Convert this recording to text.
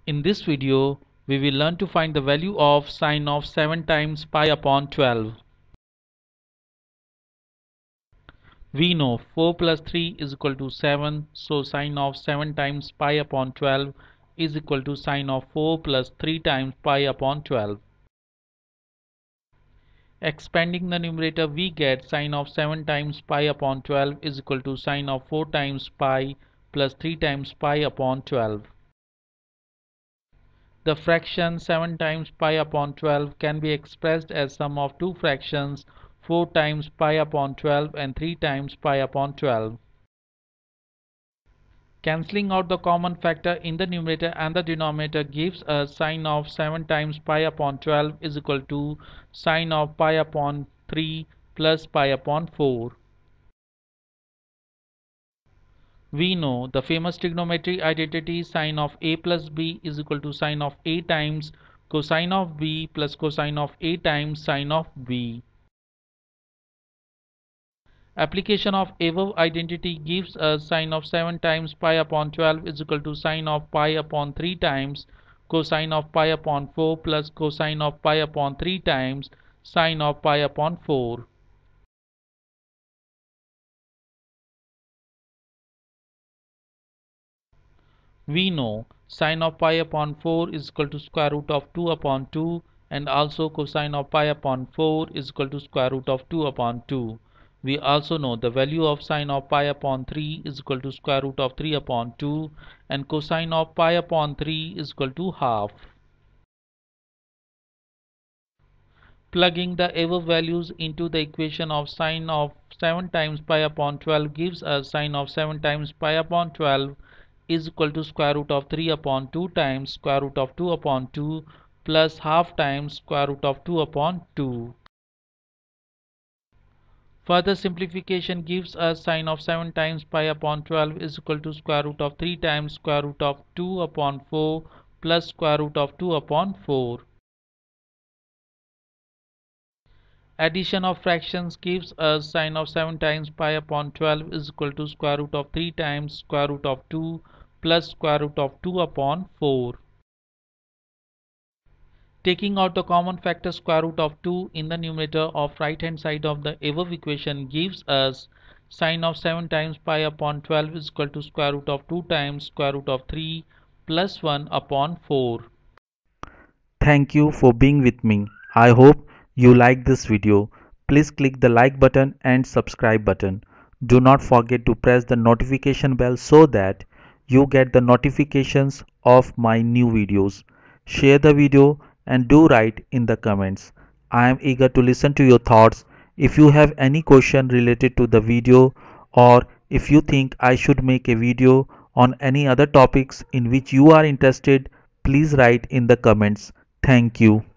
In this video, we will learn to find the value of sine of 7 times pi upon 12. We know 4 plus 3 is equal to 7, so sine of 7 times pi upon 12 is equal to sine of 4 plus 3 times pi upon 12. Expanding the numerator, we get sine of 7 times pi upon 12 is equal to sine of 4 times pi plus 3 times pi upon 12. The fraction 7 times pi upon 12 can be expressed as sum of two fractions 4 times pi upon 12 and 3 times pi upon 12. Cancelling out the common factor in the numerator and the denominator gives us sine of 7 times pi upon 12 is equal to sine of pi upon 3 plus pi upon 4. We know the famous trigonometry identity sine of a plus b is equal to sine of a times cosine of b plus cosine of a times sine of b. Application of above identity gives us sine of 7 times pi upon 12 is equal to sine of pi upon 3 times cosine of pi upon 4 plus cosine of pi upon 3 times sine of pi upon 4. We know sine of pi upon 4 is equal to square root of 2 upon 2 and also cosine of pi upon 4 is equal to square root of 2 upon 2. We also know the value of sine of pi upon 3 is equal to square root of 3 upon 2 and cosine of pi upon 3 is equal to half. Plugging the above values into the equation of sine of 7 times pi upon 12 gives us sine of 7 times pi upon 12 is equal to square root of 3 upon 2 times square root of 2 upon 2 plus half times square root of 2 upon 2. Further simplification gives us sine of 7 times pi upon 12 is equal to square root of 3 times square root of 2 upon 4 plus square root of 2 upon 4. Addition of fractions gives us sine of 7 times pi upon 12 is equal to square root of 3 times square root of 2 plus square root of 2 upon 4. Taking out the common factor square root of 2 in the numerator of right hand side of the above equation gives us sine of 7 times pi upon 12 is equal to square root of 2 times square root of 3 plus 1 upon 4. Thank you for being with me. I hope you like this video. Please click the like button and subscribe button. Do not forget to press the notification bell so that you get the notifications of my new videos. Share the video and do write in the comments. I am eager to listen to your thoughts. If you have any question related to the video or if you think I should make a video on any other topics in which you are interested, please write in the comments. Thank you.